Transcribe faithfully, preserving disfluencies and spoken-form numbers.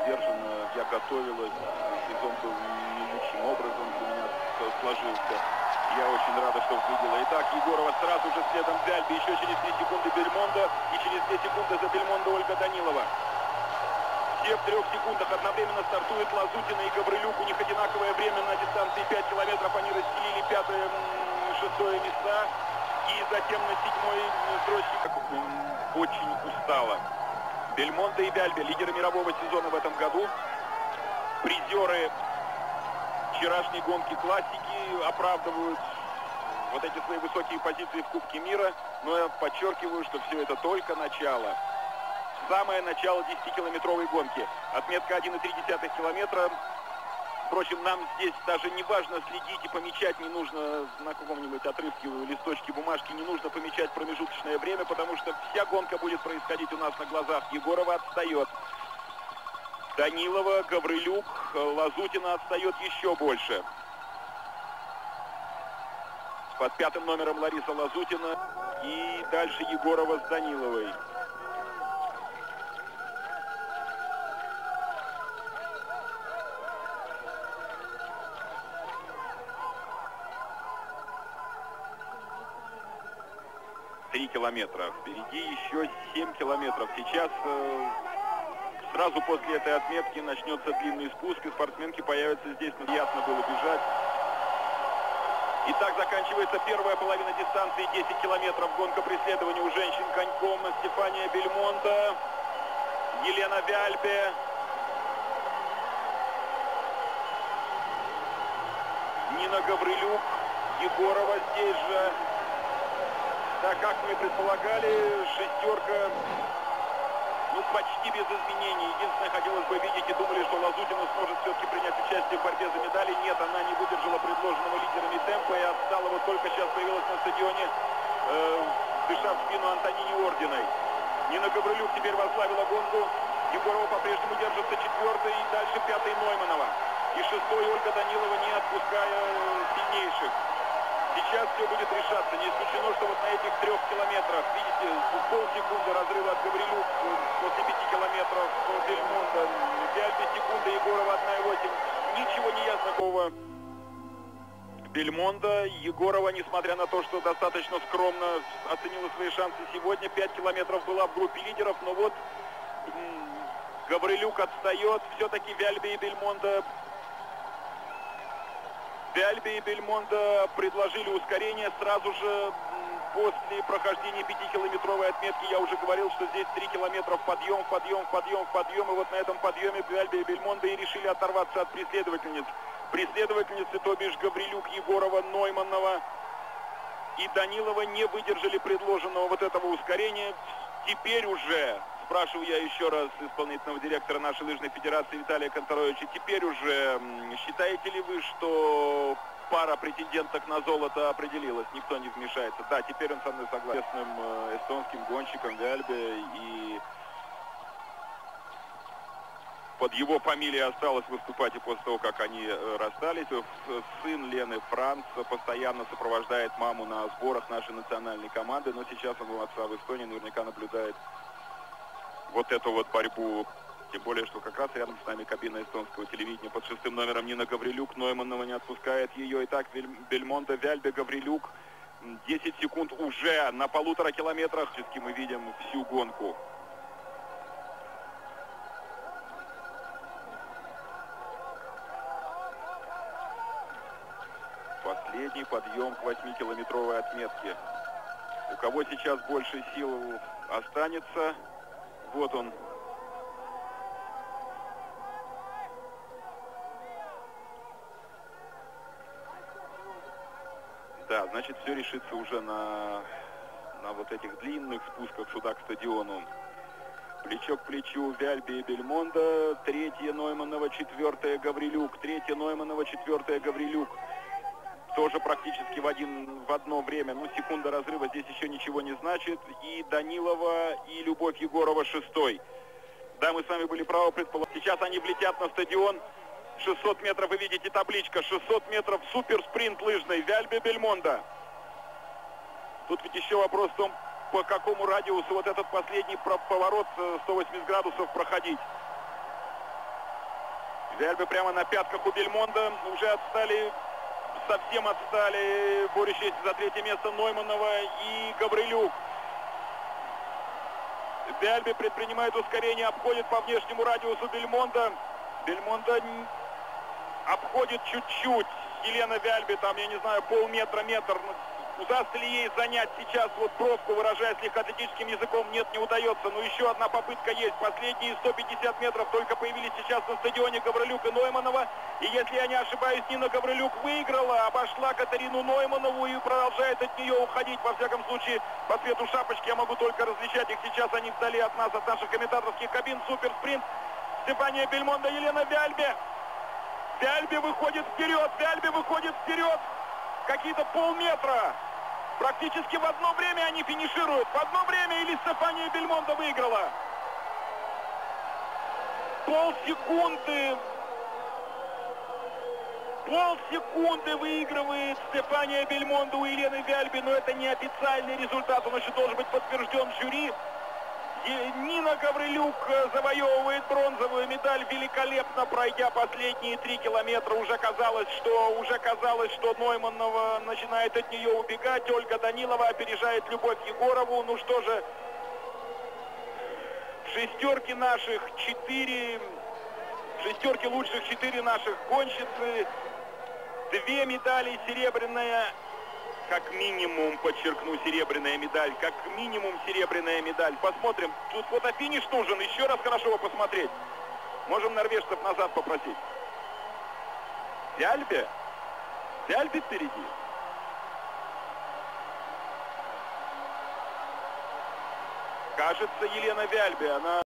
сдержанно. Я готовилась, сезон был не лучшим образом для меня сложился. Я очень рада, что выглядела. Итак, Егорова сразу же следом Вяльбе, еще через три секунды Бельмондо, и через две секунды за Бельмондо Ольга Данилова. Все в трех секундах одновременно стартуют Лазутина и Гаврилюк. У них одинаковое время на дистанции пять километров. Они разделили пятое, шестое места. И затем на седьмой строчке очень устала. Бельмондо и Вяльбе, лидеры мирового сезона в этом году. Призеры вчерашней гонки классики, оправдывают вот эти свои высокие позиции в Кубке мира. Но я подчеркиваю, что все это только начало. Самое начало десятикилометровой гонки. Отметка один и три десятых километра. Впрочем, нам здесь даже не важно следить и помечать, не нужно на каком-нибудь отрывке листочки бумажки, не нужно помечать промежуточное время, потому что вся гонка будет происходить у нас на глазах. Егорова отстает. Данилова, Гаврилюк, Лазутина отстает еще больше. Под пятым номером Лариса Лазутина. И дальше Егорова с Даниловой. Три километра. Впереди еще семь километров. Сейчас э, сразу после этой отметки начнется длинный спуск, и спортсменки появятся здесь. Приятно было бежать. Итак, заканчивается первая половина дистанции. десять километров. Гонка преследования у женщин коньком. Стефания Бельмондо, Елена Вяльбе, Нина Гаврилюк, Егорова здесь же. Так, как мы предполагали, шестерка, ну, почти без изменений. Единственное, хотелось бы видеть и думали, что Лазутина сможет все-таки принять участие в борьбе за медали. Нет, она не выдержала предложенного лидерами темпа и отстала. Вот только сейчас появилась на стадионе, э, дыша в спину Антонине Ординой. Нина Гаврилюк теперь возглавила гонку. Егорова по-прежнему держится четвертой, и дальше пятый Нойманова. И шестой Ольга Данилова, не отпуская сильнейших. Сейчас все будет решаться. Не исключено, что вот на этих трех километрах, видите, полсекунды разрыва от Гаврилюк, после пяти километров Бельмондо, Вяльбе секунды, Егорова одна и восемь. Ничего не ясно. Бельмондо, Егорова, несмотря на то, что достаточно скромно оценила свои шансы сегодня, пять километров была в группе лидеров, но вот Гаврилюк отстает. Все-таки Вяльбе и Бельмондо Вяльбе и Бельмондо предложили ускорение сразу же после прохождения пятикилометровой отметки. Я уже говорил, что здесь три километра в подъем, в подъем, в подъем, в подъем. И вот на этом подъеме Вяльбе и Бельмондо и решили оторваться от преследовательниц. Преследовательницы, то бишь Гаврилюк, Егорова, Нойманова и Данилова, не выдержали предложенного вот этого ускорения. Теперь уже, спрашиваю я еще раз исполнительного директора нашей лыжной федерации Виталия Конторовича, теперь уже считаете ли вы, что пара претенденток на золото определилась, никто не вмешается? Да, теперь он со мной согласен. Эстонским гонщиком Вяльбе, и под его фамилией осталось выступать и после того, как они расстались. Сын Лены, Франц, постоянно сопровождает маму на сборах нашей национальной команды, но сейчас он у отца в Эстонии, наверняка наблюдает вот эту вот борьбу. Тем более, что как раз рядом с нами кабина эстонского телевидения. Под шестым номером Нина Гаврилюк, Нойманова не отпускает ее. Итак, Бельмондо, Вяльбе, Гаврилюк. десять секунд уже на полутора километрах. Мы видим всю гонку. Последний подъем к восьмикилометровой отметке. У кого сейчас больше сил останется? Вот он. Да, значит, все решится уже на, на вот этих длинных спусках сюда к стадиону. Плечо к плечу Вяльбе и Бельмондо. Третья Нойманова, четвертая Гаврилюк. Третья Нойманова, четвертая Гаврилюк. Тоже практически в, один, в одно время. Ну, секунда разрыва здесь еще ничего не значит. И Данилова, и Любовь Егорова шестой. Да, мы с вами были правы предположить. Сейчас они влетят на стадион. шестьсот метров, вы видите табличка. шестьсот метров, суперспринт лыжный. Вяльбе, Бельмондо. Тут ведь еще вопрос в том, по какому радиусу вот этот последний поворот сто восемьдесят градусов проходить. Вяльбе прямо на пятках у Бельмонда. Уже отстали, совсем отстали борющиеся за третье место Нойманова и Гаврилюк. Вяльбе предпринимает ускорение, обходит по внешнему радиусу Бельмонда. Бельмонда обходит чуть-чуть. Елена Вяльбе, там, я не знаю, полметра, метр. Удастся ли ей занять сейчас вот пробку, выражаясь легкоатлетическим языком? Нет, не удается. Но еще одна попытка есть. Последние сто пятьдесят метров только появились сейчас на стадионе Гаврилюк и Нойманова. И если я не ошибаюсь, Нина Гаврилюк выиграла, обошла Катарину Нойманову и продолжает от нее уходить. Во всяком случае, по цвету шапочки я могу только различать их. Сейчас они вдали от нас, от наших комментаторских кабин. Суперспринт. Стефания Бельмонда, Елена Вяльбе. Вяльбе выходит вперед. Вяльбе выходит вперед. Какие-то полметра. Практически в одно время они финишируют. В одно время или Стефания Бельмонда выиграла. Полсекунды. Полсекунды выигрывает Стефания Бельмонда у Елены Вяльбе. Но это не официальный результат. Он еще должен быть подтвержден жюри. Нина Гаврилюк завоевывает бронзовую медаль, великолепно пройдя последние три километра. Уже казалось, что уже казалось, что Нойманова начинает от нее убегать. Ольга Данилова опережает Любовь Егорову. Ну что же, в шестерке наших четыре, в шестерке лучших четыре наших гонщицы. Две медали, серебряная. Как минимум, подчеркну, серебряная медаль. Как минимум, серебряная медаль. Посмотрим. Тут фотофиниш нужен. Еще раз хорошо его посмотреть. Можем норвежцев назад попросить. Вяльбе? Вяльбе впереди. Кажется, Елена Вяльбе. Она...